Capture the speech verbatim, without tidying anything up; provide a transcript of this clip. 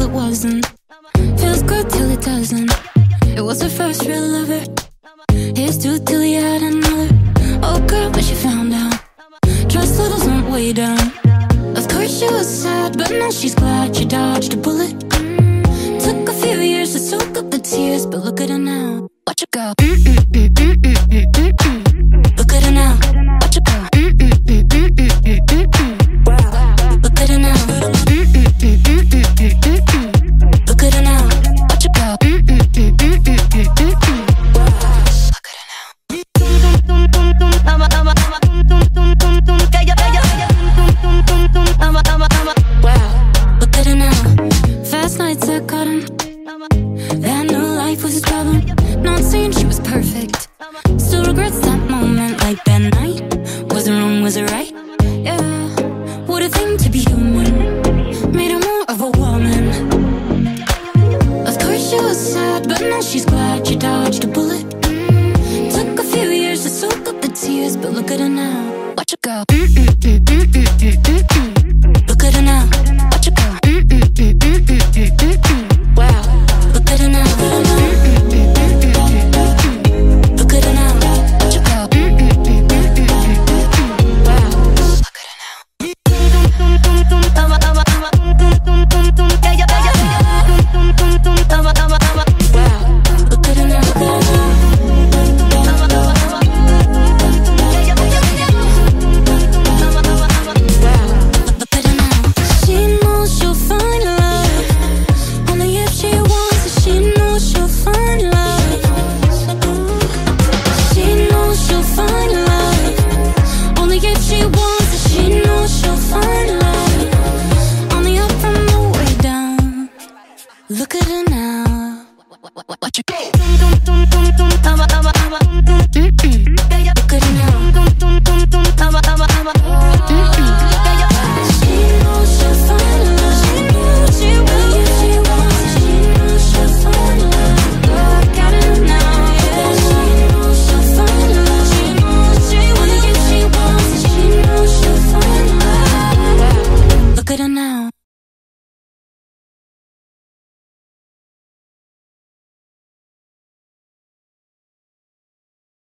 it wasn't. Feels good till it doesn't. It was her first real lover. Here's two till he had another. Oh girl, but she found out trust levels went way down. Of course she was sad, but now she's glad she dodged a bullet. Took a few years to soak up the tears, but look at her now. Watch her go. Look at her now. Watch her go. Look at her now. Look at her now. Watch her go. Look at her now. Fast nights I caught him. That new life was his problem. Not saying she was perfect, still regrets that moment. Like that night, was it wrong, was it right? Yeah, what a thing to be human. Made her more of a woman. Of course she was sad, but now she's glad she dodged a bullet. Took a few years to soak up the tears, but look at her now. Watch her go.